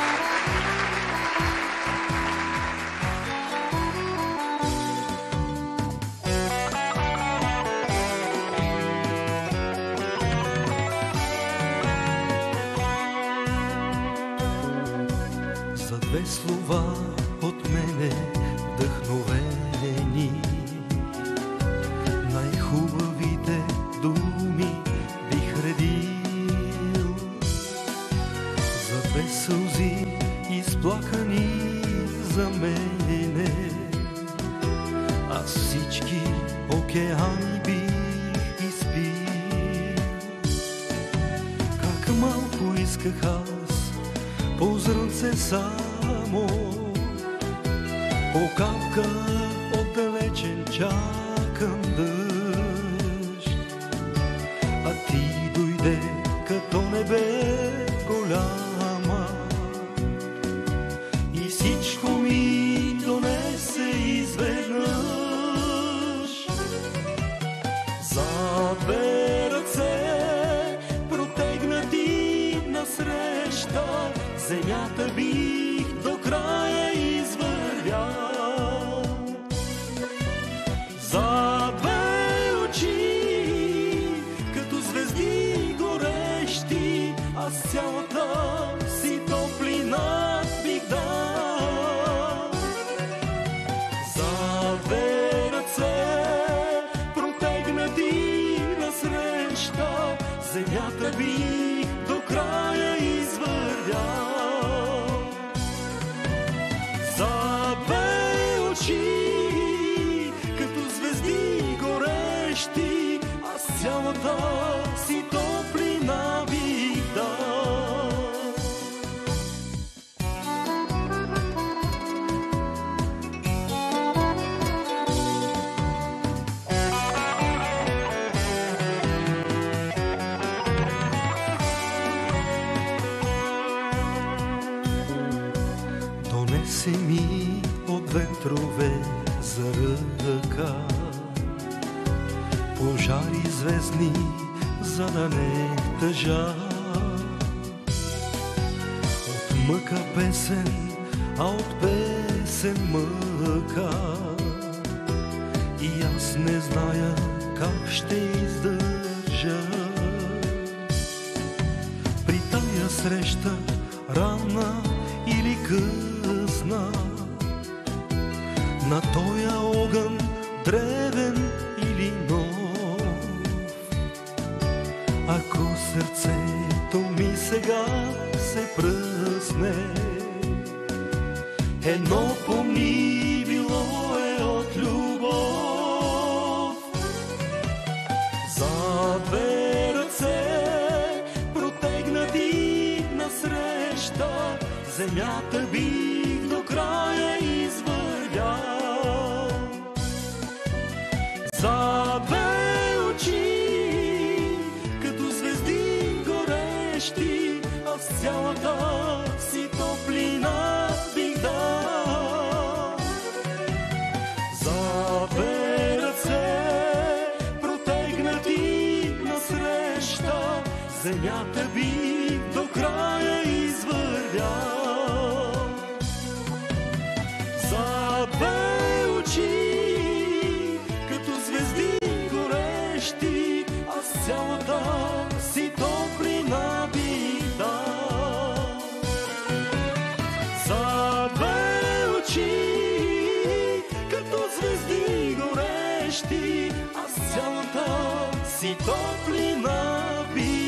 За две слова от мене вдъхновени, най-хубавите думи бих редил. За две сълзи изплакани за мене, аз всички океани бих изпил. Как малко исках аз по зрънце само, по капка от далечен чакан дъжд, а ти дойде като небе голяма и всичко ми донесе изведнъж. За две ръце протегнати насреща, земята бих до края извървял. За две очи, като звезди горещи, аз цялата си топлина бих дал. За две ръце протегнати насреща, земята бих до края извървял. За две очи, като звезди горещи, аз цялата си топлина бих дал. Донесе ми от ветрове за ръка пожари звездни, за да не тъжа. От мъка песен, а от песен мъка, и аз не зная как ще издържа. При тая среща, рана или късна, на тоя огън, древен или нов, ако сърцето ми сега се пръсне, едно помни, било е от любов. За две ръце протегнати насреща, земята бих до края извървял. За две очи, като звезди горещи, аз цялата си топлина бих дал. За две ръце протегнати насреща, земята бих до края извървял. За две очи, като звезди горещи, аз цялата си топлина бих дал. За две очи, като звезди горещи, аз цялата си топлина бих